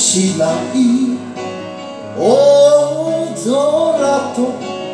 しない大空と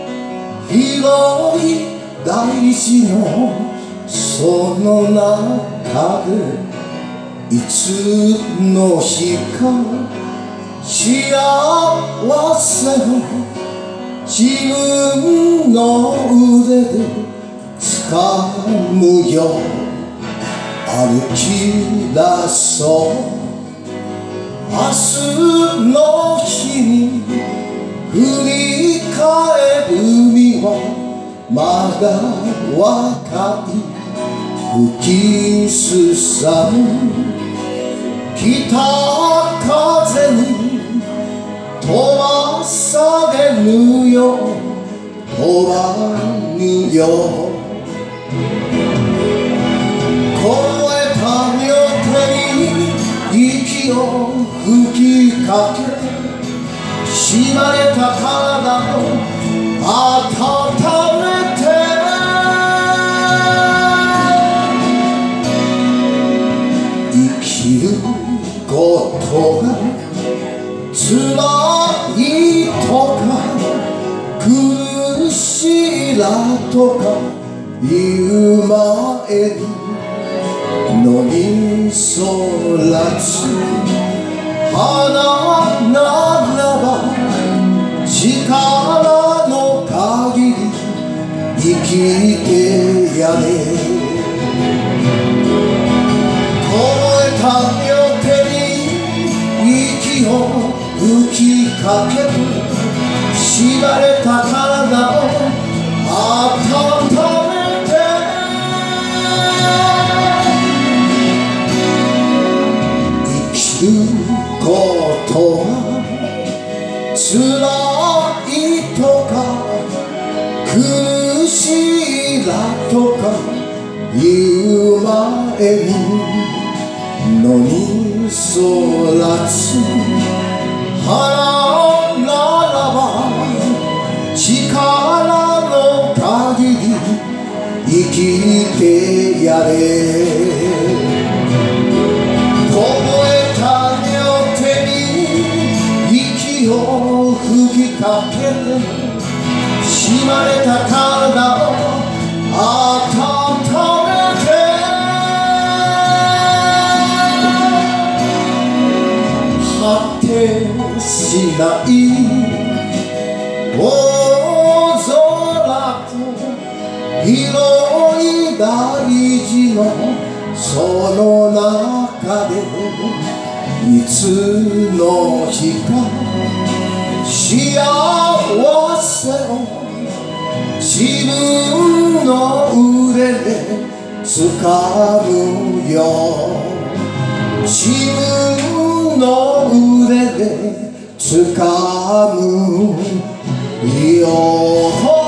広い大地のその中でいつの日か幸せを自分の腕で掴むよ歩き出そう明日の日に振り返る海はまだ若い吹きすさむ北風に飛ばされぬよ飛ばぬよ越えた両手に息を吹きかけ縛れた体を温めて生きることが辛いとか苦しいだとか言う前に野に空つ花ならば力の限り生きてやれ越えた両手に息を吹きかけて縛れた体を温めて生きることは辛いとか苦しいだとか言う前に野に空つ花ならば力の限り生きてやれ凍えた両手に息を吹きかけて縛れた体を温めて果てしない大空と広い大地のその中でいつの日か幸せを自分の腕で掴むよ自分の腕で掴むよ